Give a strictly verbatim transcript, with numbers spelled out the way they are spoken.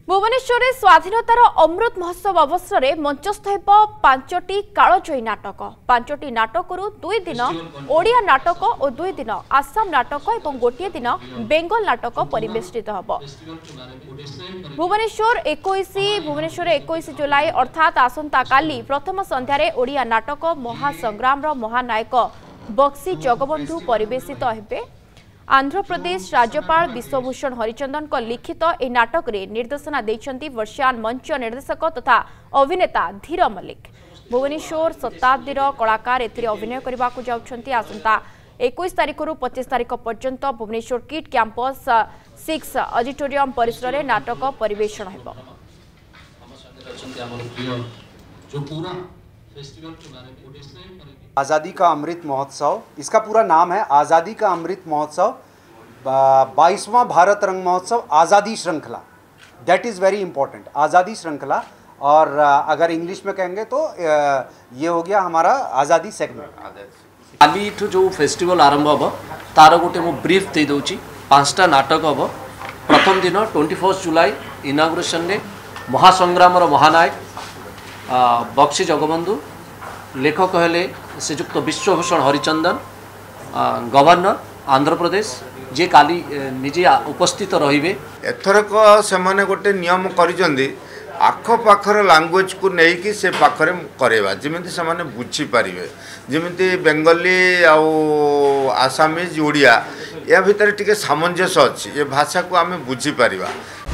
भुवनेश्वर में स्वाधीनतार अमृत महोत्सव अवसर में मंचस्थ हो पांचटी कालजयी नाटक पांचटी नाटक दुई दिन ओडिया नाटक और दुई दिन आसाम नाटक और गोटे दिन बेंगल नाटक परिवेष्टित होब। भुवनेश्वर इक्कीस भुवनेश्वर इक्कीस जुलाई अर्थात आसंता काली प्रथम संध्यारे ओडिया नाटक महासंग्राम महानायक बक्सी जगबंधु परिवेशित हेबे। आंध्र प्रदेश राज्यपाल विश्वभूषण हरिचंदन को लिखित ए नाटक रे निर्देशना देइछंती वर्षियान मंच निर्देशक तथा अभिनेता धीर मल्लिक। भुवनेश्वर शताब्दीर कलाकार एथिरे अभिनय करबा को जाउछंती। आसंता इक्कीस तारिख रु पच्चीस तारिख पर्यंत Bhubaneswar KIIT campus six auditorium परिसर रे नाटक परिवेषण हेबो। आज़ादी का अमृत महोत्सव, इसका पूरा नाम है आज़ादी का अमृत महोत्सव, बाईसवां भारत रंग महोत्सव आज़ादी श्रृंखला। दैट इज़ वेरी इंपॉर्टेंट, आज़ादी श्रृंखला। और अगर इंग्लिश में कहेंगे तो ये हो गया हमारा आज़ादी सेगमेंट। काली जो फेस्टिवल आरंभ हम तार गोटे मु ब्रीफ दे दूची। पांचटा नाटक हम। प्रथम दिन twenty first July inauguration day महासंग्राम महानायक बक्सी जगबंधु, लेखक हेले श्रीजुक्त विश्वभूषण हरिचंदन, गवर्नर आंध्र प्रदेश जे काली निजे उपस्थित रहिबे। एथरक से माने गोटे नियम करिजंदी आख पाखर लैंग्वेज को लेकिन से पाखरे करेवा जमिति से माने बुझी पारिबे। जमिति बेंगली आउ आसामीज ओडिया या भितर टिके सामंजस्य अछि। ये भाषा को आमे बुझी पारिबा।